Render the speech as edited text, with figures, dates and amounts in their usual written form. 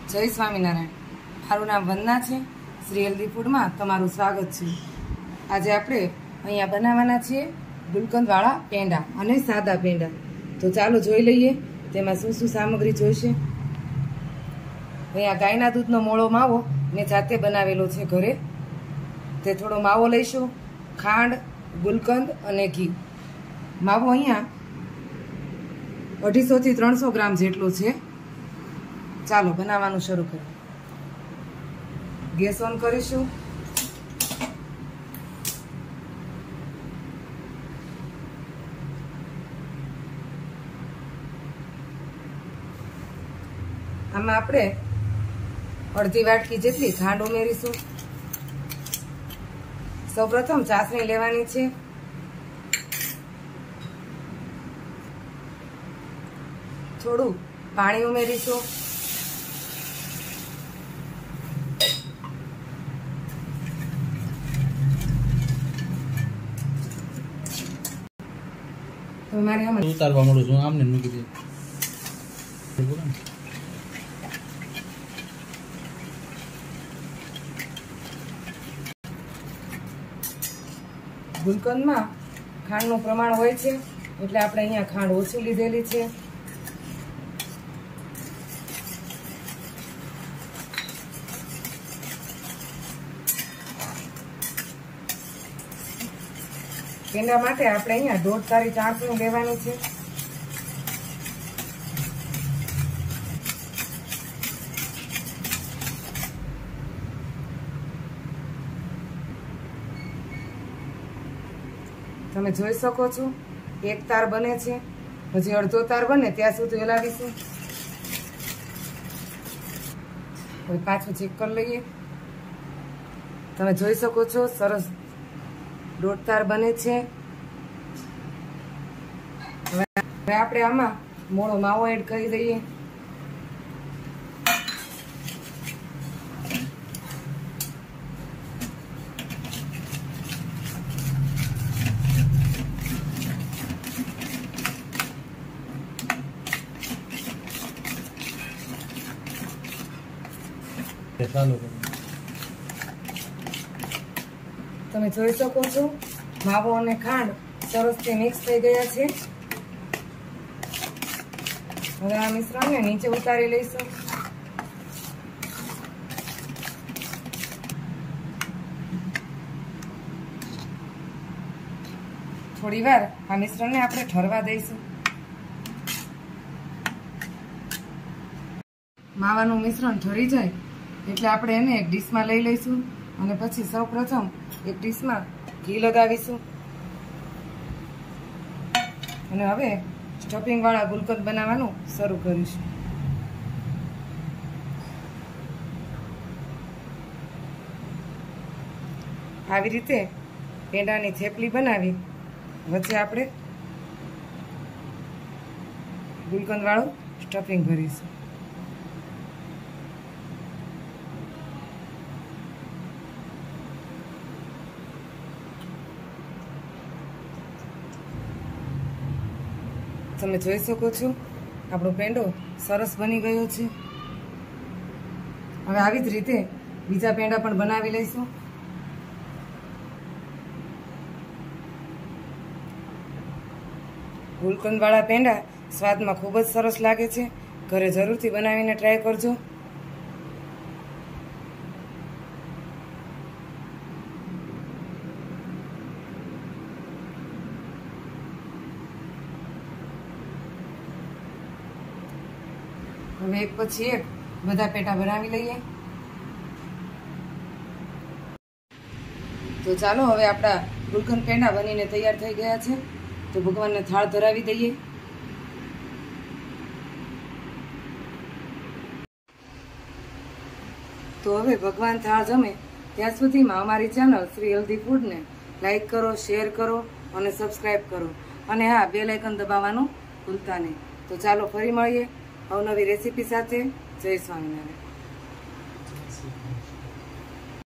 जय स्वामीनारायण। मारू नाम वंदना है। श्री हेल्दी फूड में तमारू स्वागत है। आज आपणे अहींया बनाववाना छीए गुलकंदवाळा पेंडा अने सादा पेंडा। तो चालो जोई लईए तेमां शुं शुं सामग्री जोईशे। अहींया गायना दूधनो मोळो मावो ने जाते बनावेलो छे घरे। ते थोड़ो मावो लईशुं, खांड, गुलकंद अने घी। मावो अहींया 250 થી 300 ग्राम जेटलो छे। चालो बनाववानुं शरू करिए। गैस ऑन करीशुं। आमां आपणे अर्धी वाटकी जेटली खांड उमेरीशुं। सौप्रथम चासणी लेवानी छे। थोड़ું पाणी उमेरीशुं। मारे हम उतारवा मळुं छुं आमने मूकी दे। गुलकंद में खांड प्रमाण होय छे એટલે આપણે અહીંયા ખાંડ ઓછી લીધેલી છે। पेंडा माटे આપણે અહીંયા 1.5 તારી ચાસણી લેવાની છે। તમે જોઈ શકો છો એક તાર બને છે, હજી અડધો તાર બને ત્યાં સુધી હલાવીશું। હવે પાછું ચેક કરી લઈએ। તમે જોઈ શકો છો સરસ 1.5 તાર બને છે। હવે આપણે આમાં મોળો માવો એડ કરી દઈએ। તમે જોઈ શકો છો માવો અને ખાંડ સરસથી મિક્સ થઈ ગયા છે। હવે આ મિશ્રણને નીચે ઉતારી લઈશું। થોડી વાર આ મિશ્રણને આપણે ઠરવા દઈશું। માવાનું મિશ્રણ ઠરી જાય એટલે આપણે એને એક ડીશમાં લઈ લઈશું અને પછી સૌપ્રથમ એક ડીશમાં ઘી લગાવીશું અને હવે સ્ટફિંગ વાળા ગુલકંદ બનાવવાનું શરૂ કરીશું। આવી રીતે પેંડાની થેપલી બનાવી વચ્ચે આપણે ગુલકંદ વાળું સ્ટફિંગ ભરીશું। તમે જોઈ શકો છો આપણો પેંડો સરસ બની ગયો છે। હવે આવી જ રીતે બીજા પેંડા પણ બનાવી લઈશું। ગુલકંદવાળા પેંડા સ્વાદમાં ખૂબ જ સરસ લાગે છે। ઘરે જરૂરથી બનાવીને ટ્રાય કરજો। હવે એક પછી એક બધા પેટા બનાવી લઈએ। તો ચાલો હવે આપણા ગુલકંદ પેંડા બનીને તૈયાર થઈ ગયા છે। તો ભગવાનને થાળ ધરાવી દઈએ। તો હવે ભગવાન થાળ જમે ત્યાં સુધીમાં અમારી ચેનલ શ્રી હેલ્ધી ફૂડને લાઈક કરો, શેર કરો અને સબસ્ક્રાઈબ કરો અને હા બેલ આઇકન દબાવવાનું ભૂલતા નહીં। તો ચાલો ફરી મળીએ અવનવી રેસીપી સાથે। જય સ્વામિનારાયણ।